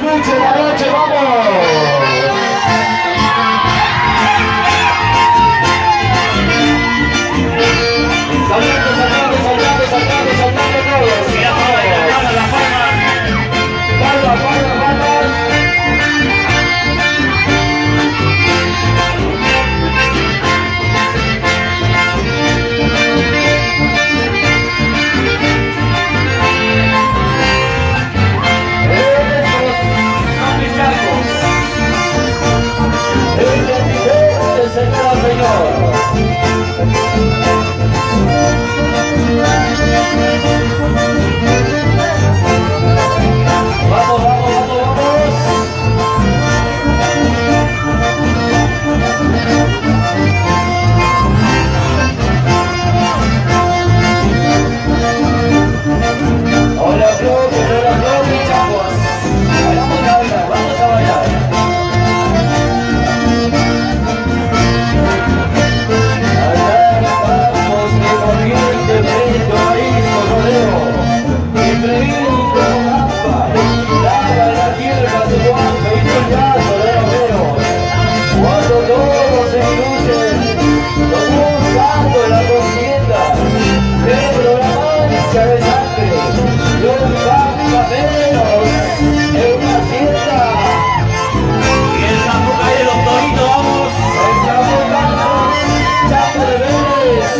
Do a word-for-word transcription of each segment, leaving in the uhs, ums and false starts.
escuche la noche, vamos. Saltando, saltando, saltando, saltando, saltando todos. Mira, palmas, las palmas. Palmas, palmas, palmas. Señora, señor. Vamos, vamos, vamos, vamos. Hola, Flo, hola, Flo, mis chavos. Vamos a bailar, vamos a bailar. Cuando todos se incluyen, con un canto de la contienda, pero la mancha de sangre, y un campa menos, en una hacienda. Y el Zambuca de los toritos, vamos. El Zambuca, Chapo de Vélez.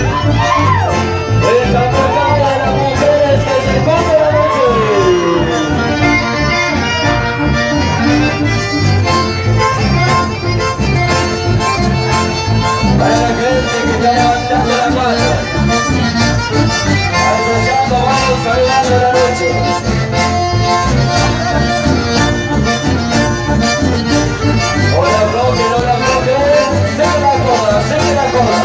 El Zambuca de las mujeres que se comen la noche. Para la gente que está levantando la mano, asociando, vamos saludando la noche. Hola, bloque, hola, bloque, sigue la coda, sigue la coda.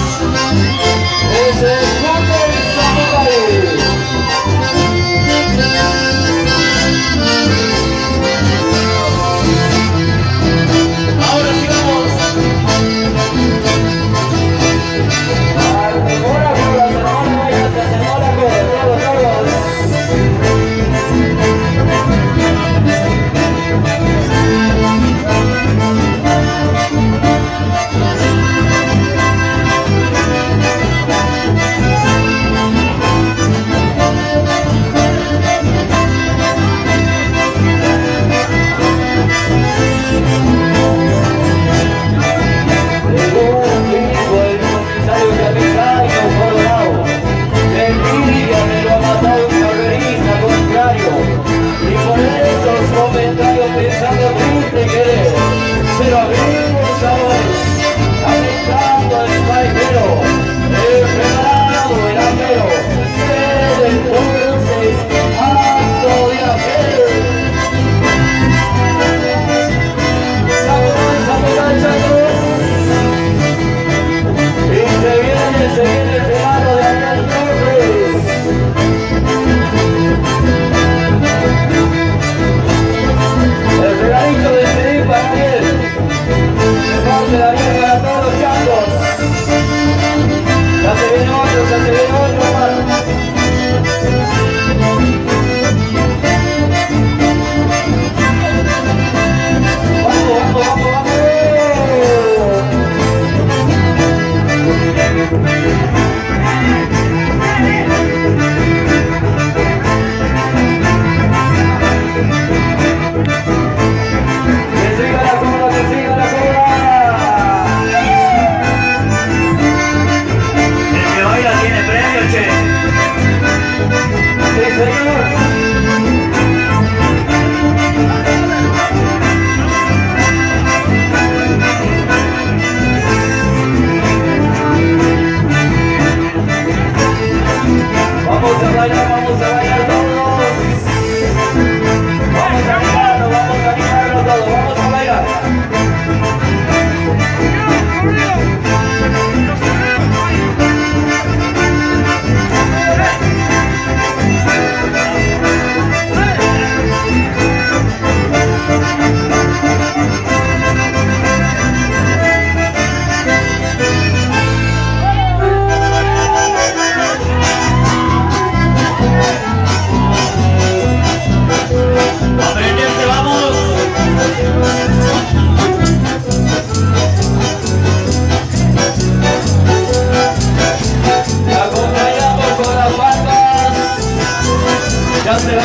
Se escucha el Zambuca.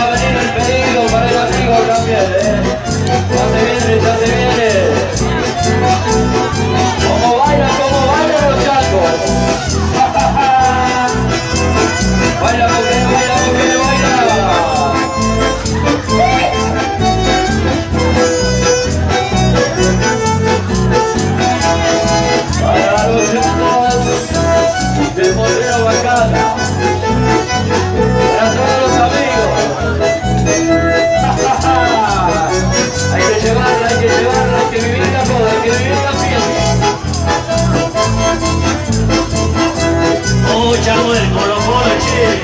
a venir el pedido para el amigo también, ¿eh? Ya se viene, ya se viene. ¿Cómo bailan, cómo bailan los chacos? Baila, mujer, baila, mujer, baila. Para los chacos del Potrero Bacana. Para todos los amigos. Hay que llevarla, hay que llevarla, hay que vivir la joda, hay que vivir la fiesta. Oh, chamo del Colo Colo, che.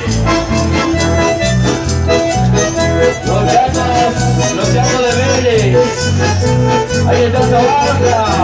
Los chacos, los chacos de Vélez. Ahí está Zabarra.